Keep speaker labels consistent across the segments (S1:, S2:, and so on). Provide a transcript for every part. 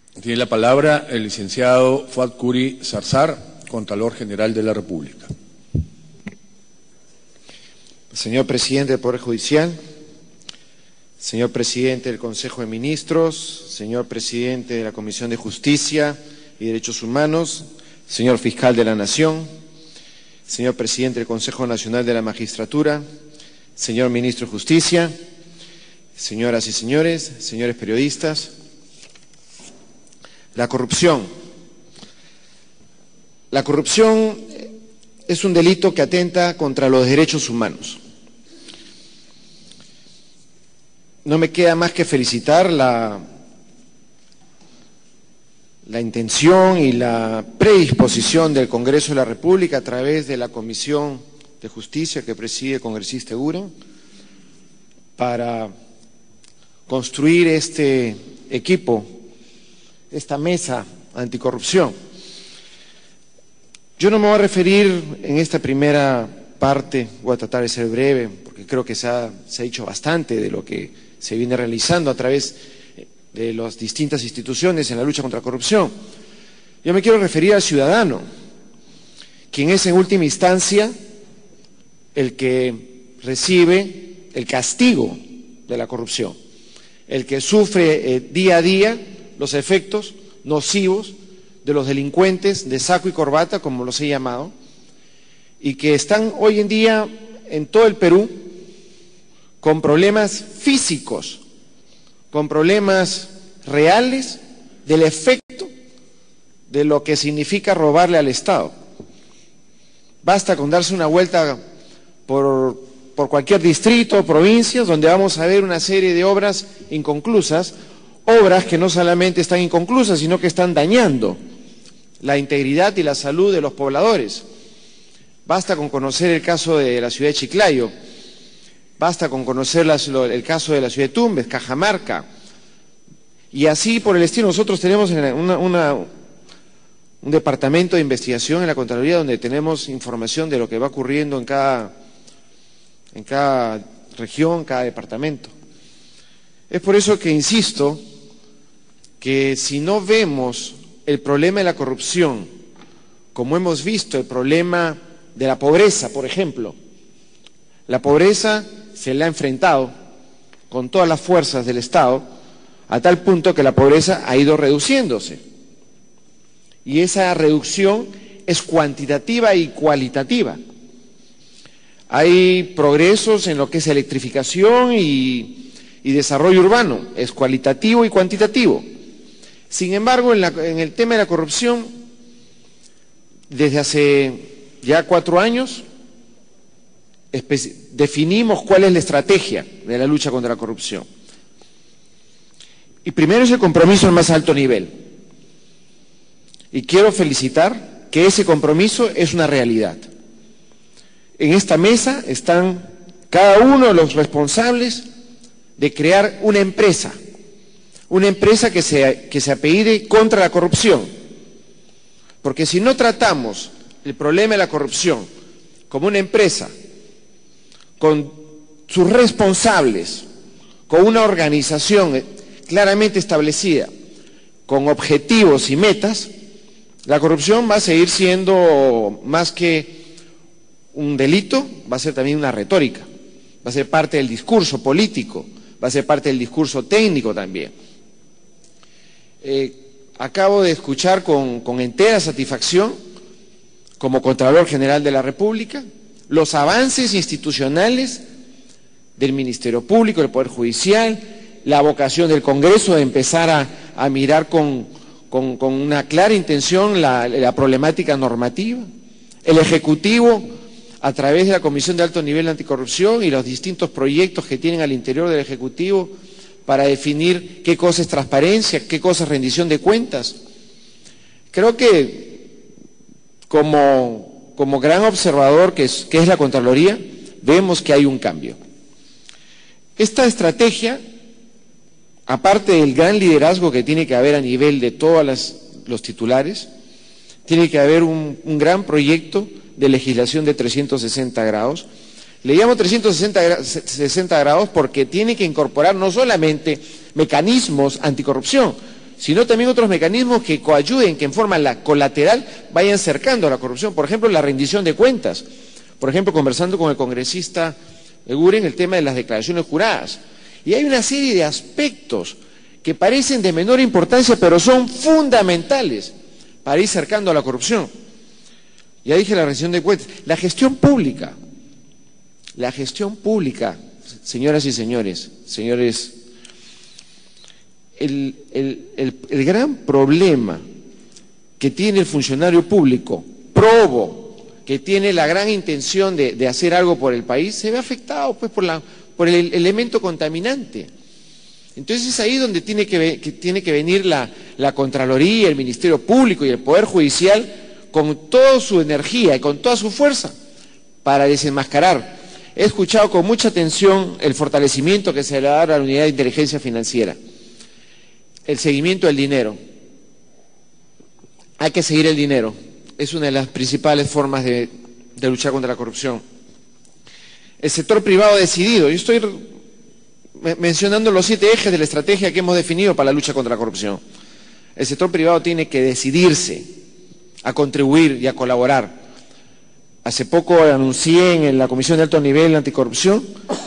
S1: Tiene la palabra el licenciado Fuad Curi Zarzar, Contralor General de la República.
S2: Señor Presidente del Poder Judicial, señor Presidente del Consejo de Ministros, señor Presidente de la Comisión de Justicia y Derechos Humanos, señor Fiscal de la Nación, señor Presidente del Consejo Nacional de la Magistratura, señor Ministro de Justicia, señoras y señores, señores periodistas. La corrupción. La corrupción es un delito que atenta contra los derechos humanos. No me queda más que felicitar la intención y la predisposición del Congreso de la República a través de la Comisión de Justicia que preside el congresista Egura para construir este equipo, esta mesa anticorrupción. Yo no me voy a referir en esta primera parte, voy a tratar de ser breve, porque creo que se ha dicho bastante de lo que se viene realizando a través de las distintas instituciones en la lucha contra la corrupción. Yo me quiero referir al ciudadano, quien es en última instancia el que recibe el castigo de la corrupción, el que sufre día a día los efectos nocivos de los delincuentes de saco y corbata, como los he llamado, y que están hoy en día en todo el Perú con problemas físicos, con problemas reales del efecto de lo que significa robarle al Estado. Basta con darse una vuelta por cualquier distrito o provincia donde vamos a ver una serie de obras inconclusas, obras que no solamente están inconclusas, sino que están dañando la integridad y la salud de los pobladores. Basta con conocer el caso de la ciudad de Chiclayo, basta con conocer el caso de la ciudad de Tumbes, Cajamarca, y así por el estilo. Nosotros tenemos un departamento de investigación en la Contraloría donde tenemos información de lo que va ocurriendo en cada región, cada departamento. Es por eso que insisto que si no vemos el problema de la corrupción, como hemos visto el problema de la pobreza, por ejemplo, la pobreza se la ha enfrentado con todas las fuerzas del Estado, a tal punto que la pobreza ha ido reduciéndose. Y esa reducción es cuantitativa y cualitativa. Hay progresos en lo que es electrificación y desarrollo urbano, es cualitativo y cuantitativo. Sin embargo, en el tema de la corrupción, desde hace ya 4 años, definimos cuál es la estrategia de la lucha contra la corrupción. Y primero es el compromiso al más alto nivel. Y quiero felicitar que ese compromiso es una realidad. En esta mesa están cada uno de los responsables de crear una empresa que se apellide contra la corrupción. Porque si no tratamos el problema de la corrupción como una empresa, con sus responsables, con una organización claramente establecida, con objetivos y metas, la corrupción va a seguir siendo más que un delito, va a ser también una retórica, va a ser parte del discurso político, va a ser parte del discurso técnico también. Acabo de escuchar con entera satisfacción, como Contralor General de la República, los avances institucionales del Ministerio Público, del Poder Judicial, la vocación del Congreso de empezar a mirar con una clara intención la problemática normativa, el Ejecutivo a través de la Comisión de Alto Nivel de Anticorrupción y los distintos proyectos que tienen al interior del Ejecutivo para definir qué cosa es transparencia, qué cosa es rendición de cuentas. Creo que como gran observador que es la Contraloría, vemos que hay un cambio. Esta estrategia, aparte del gran liderazgo que tiene que haber a nivel de todos los titulares, tiene que haber un gran proyecto de legislación de 360 grados. Le llamo 360 grados porque tiene que incorporar no solamente mecanismos anticorrupción, sino también otros mecanismos que coayuden, que en forma colateral vayan cercando a la corrupción. Por ejemplo, la rendición de cuentas. Por ejemplo, conversando con el congresista Eguren el tema de las declaraciones juradas. Y hay una serie de aspectos que parecen de menor importancia, pero son fundamentales para ir cercando a la corrupción. Ya dije la rendición de cuentas. La gestión pública, señoras y señores, el gran problema que tiene el funcionario público, probo, que tiene la gran intención de hacer algo por el país, se ve afectado pues por el elemento contaminante. Entonces es ahí donde tiene que venir la Contraloría, el Ministerio Público y el Poder Judicial con toda su energía y con toda su fuerza para desenmascarar. He escuchado con mucha atención el fortalecimiento que se le da a la Unidad de Inteligencia Financiera, el seguimiento del dinero. Hay que seguir el dinero, es una de las principales formas de luchar contra la corrupción. El sector privado decidido, yo estoy mencionando los 7 ejes de la estrategia que hemos definido para la lucha contra la corrupción. El sector privado tiene que decidirse a contribuir y a colaborar. Hace poco anuncié en la Comisión de Alto Nivel Anticorrupción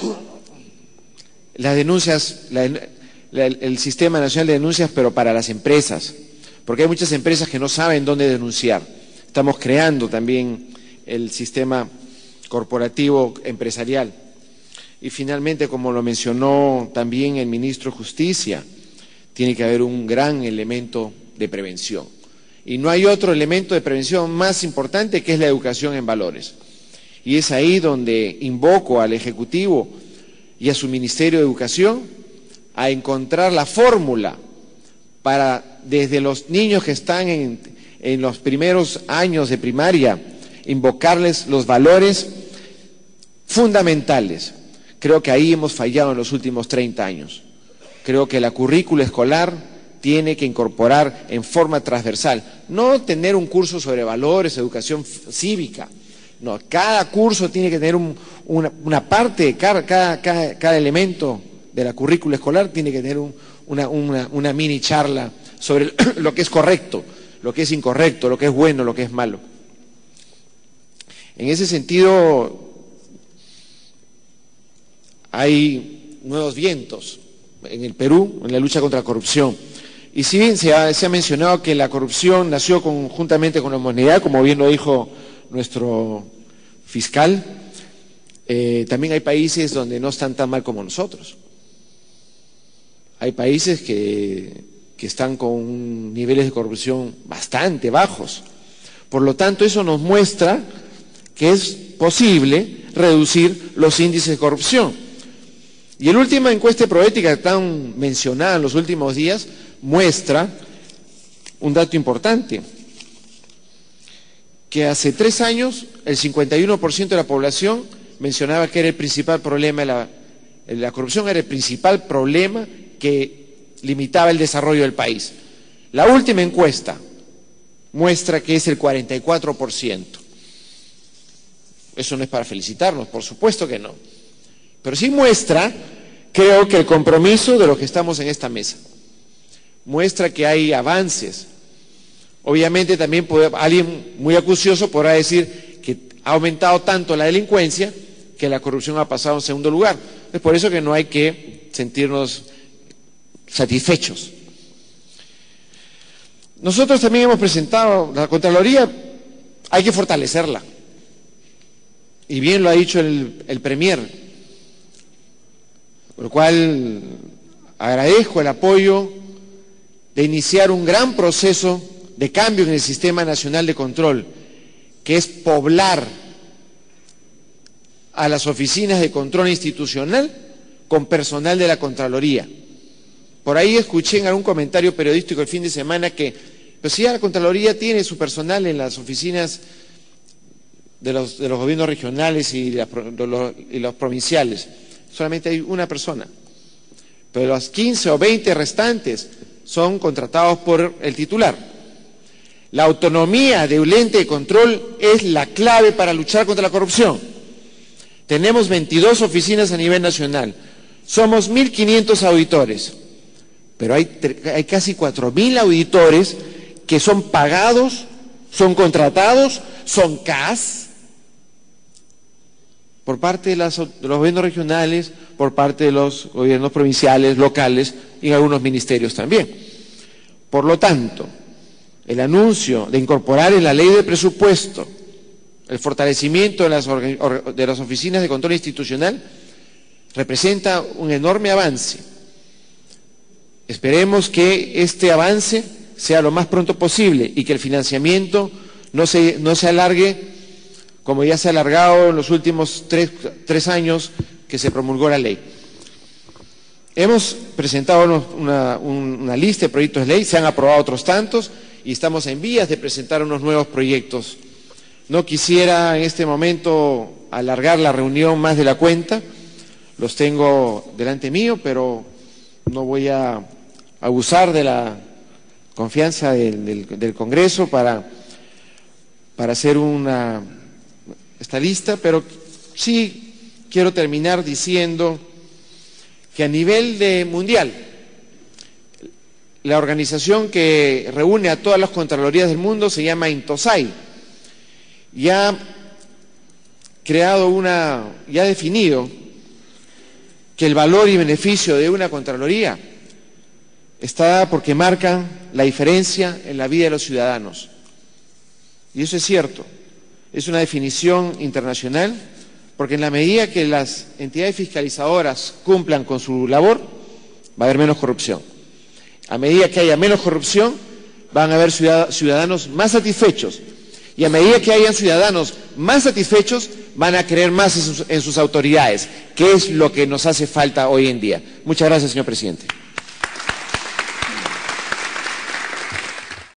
S2: las denuncias, el Sistema Nacional de Denuncias, pero para las empresas, porque hay muchas empresas que no saben dónde denunciar. Estamos creando también el sistema corporativo empresarial. Y finalmente, como lo mencionó también el ministro de Justicia, tiene que haber un gran elemento de prevención. Y no hay otro elemento de prevención más importante que es la educación en valores. Y es ahí donde invoco al Ejecutivo y a su Ministerio de Educación a encontrar la fórmula para, desde los niños que están en los primeros años de primaria, invocarles los valores fundamentales. Creo que ahí hemos fallado en los últimos 30 años. Creo que la currícula escolar tiene que incorporar en forma transversal, no tener un curso sobre valores, educación cívica, no, cada curso tiene que tener una parte, cada elemento de la currícula escolar tiene que tener una mini charla sobre lo que es correcto, lo que es incorrecto, lo que es bueno, lo que es malo. En ese sentido, hay nuevos vientos en el Perú en la lucha contra la corrupción. Y si bien se ha mencionado que la corrupción nació conjuntamente con la humanidad, como bien lo dijo nuestro fiscal, también hay países donde no están tan mal como nosotros. Hay países que están con niveles de corrupción bastante bajos. Por lo tanto, eso nos muestra que es posible reducir los índices de corrupción. Y la última encuesta proética tan mencionada en los últimos días muestra un dato importante, que hace 3 años el 51% de la población mencionaba que era el principal problema, la corrupción era el principal problema que limitaba el desarrollo del país. La última encuesta muestra que es el 44%. Eso no es para felicitarnos, por supuesto que no. Pero sí muestra, creo que el compromiso de los que estamos en esta mesa. Muestra que hay avances. Obviamente también alguien muy acucioso podrá decir que ha aumentado tanto la delincuencia que la corrupción ha pasado en segundo lugar. Es por eso que no hay que sentirnos satisfechos. Nosotros también hemos presentado la Contraloría, hay que fortalecerla. Y bien lo ha dicho el Premier, por lo cual agradezco el apoyo de iniciar un gran proceso de cambio en el Sistema Nacional de Control, que es poblar a las oficinas de control institucional con personal de la Contraloría. Por ahí escuché en algún comentario periodístico el fin de semana que, pues sí, la Contraloría tiene su personal en las oficinas de los gobiernos regionales y los provinciales. Solamente hay una persona, pero los 15 o 20 restantes son contratados por el titular. La autonomía de un ente de control es la clave para luchar contra la corrupción. Tenemos 22 oficinas a nivel nacional, somos 1.500 auditores, pero hay casi 4.000 auditores que son pagados, son contratados, son CAS, por parte de los gobiernos regionales, por parte de los gobiernos provinciales, locales y en algunos ministerios también. Por lo tanto, el anuncio de incorporar en la ley de presupuesto el fortalecimiento de las oficinas de control institucional representa un enorme avance. Esperemos que este avance sea lo más pronto posible y que el financiamiento no se alargue como ya se ha alargado en los últimos tres años que se promulgó la ley. Hemos presentado una lista de proyectos de ley, se han aprobado otros tantos y estamos en vías de presentar unos nuevos proyectos. No quisiera en este momento alargar la reunión más de la cuenta, los tengo delante mío, pero no voy a abusar de la confianza del Congreso para hacer esta lista, pero sí quiero terminar diciendo que a nivel mundial, la organización que reúne a todas las contralorías del mundo se llama INTOSAI, y ha definido que el valor y beneficio de una contraloría está porque marca la diferencia en la vida de los ciudadanos. Y eso es cierto, es una definición internacional, porque en la medida que las entidades fiscalizadoras cumplan con su labor, va a haber menos corrupción. A medida que haya menos corrupción, van a haber ciudadanos más satisfechos. Y a medida que hayan ciudadanos más satisfechos, van a creer más en sus autoridades, que es lo que nos hace falta hoy en día. Muchas gracias, señor presidente.